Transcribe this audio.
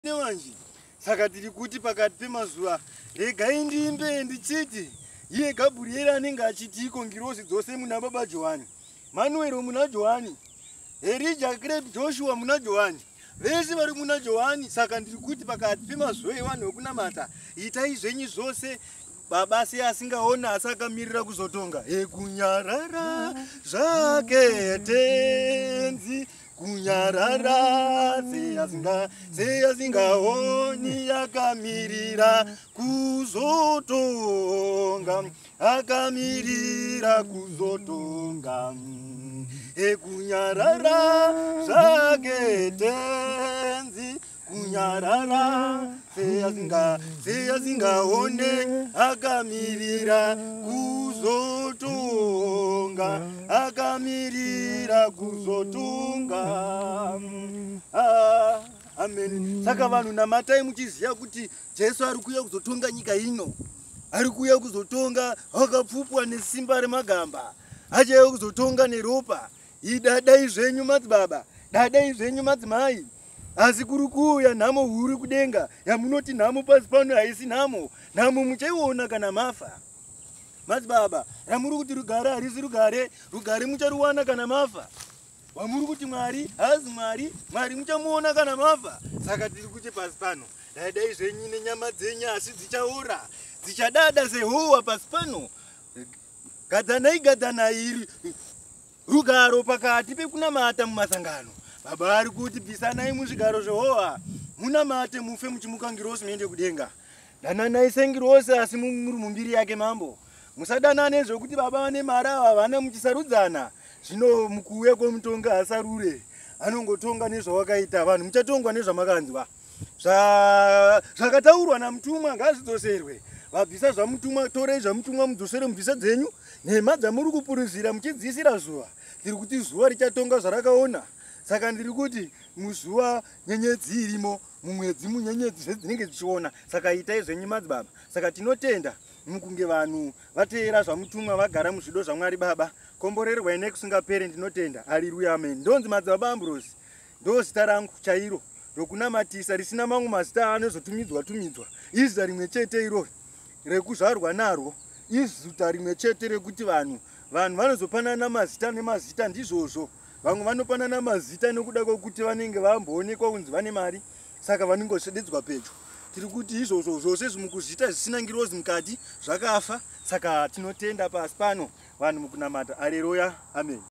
Newanji saka tiri kuti pakati pemazuva regai ndimbe ndichiti iye Gabriel anenge achitiko ngirozi dzose muna baba Johani, Manuel muna Johani, Elijah Caleb Joshua muna Johani, vese vari muna Johani. Saka ndiri kuti pakati pemazuva evanhu vokunamata itai zvenyu zvose baba se asingaona asi akamirira kuzotonga. Kunyarara zvake tenzi kunyarara se asingaoni akamirira kuzotonga, akamirira kuzotonga. Kunyarara zvake tenzi kunyarara se asingaone akamirira kuzotonga, akamirira kuzotonga. Amen. Saka vanhu namatai muchiziva kuti Jesu ari kuuya kuzotonga nyika ino, ari kuuya kuzotonga akapfupwa nesimba remagamba, achauya kuzotonga neropa. Idadai zvenyu madzibaba, dadai zvenyu madzimai, asi kuri kuuya nhamo huru kudenga yamunoti nhamo pasi pano haisi nhamo. Nhamo muchaiona kana mafa. Madzibaba, ramuri kuti rugare harisi rugare, rugare mucharuwana kana mafa. Wamuri kuti Mwari hazi Mwari, Mwari muchamuona kana mafa. Saka tiri kuti pasi pano dadai zvenyu nenyama dzenyu asi dzichaora, dzichadada sehowa pasi pano. Gadzanai rugaro pakati pekunamata mumasangano. Baba ari kuti bvisanai muzvigaro zvehowa, munamate mufe muchimuka ngirosi muende kudenga. Dananai sengirosi asi muri mumbiri yake mambo. Musadanane zvokuti baba vane mari havana muchisarudzana. Zvino mukuuya kwomutonga asarure, anongotonga nezvawakaita. Vanhu muchatongwa nezvamakanzwa. Zvakataurwa namutumwa ngazvidzoserwe. Vabvisa zvamutumwa, torei zvamutumwa mudzosere mubvisa dzenyu. Nhema dzamuri kupuruzira muchidzisira zuva, tiri kuti zuva richatonga zvarakaona. Saka ndiri kuti muzuva nyenyedzi irimo, mumwedzi munyenyedzi zvedzinenge dzichiona. Saka itai zvenyu madzibaba. Saka tinotenda mukunge vanhu vateera zvamutumwa, vagara muzvido zvaMwari Baba. Komborerwai nekusingaperi, ndinotenda. Haleluya, amen. Ndonzi madzibaba Ambrosi, ndo zita rangu chairo rokunamatisa, risina mamwe mazita anozotumidzwa. Izita rimwe chete iroro rekuzvarwa narwo, izita rimwe chete rekuti vanhu vanozopanana mazita nemazita. Ndizvozvo vamwe vanopanana mazita nekuda kwokuti vanenge vamboonekwa kunzi vane mari, saka vanongosvededzwa pedyo. Tiri kuti izvozvo zvose zvimukuzita zvisina ngirozi mukati zvakafa. Saka tinotenda pasi pano vanhu mukunamata. Haleluya, amen.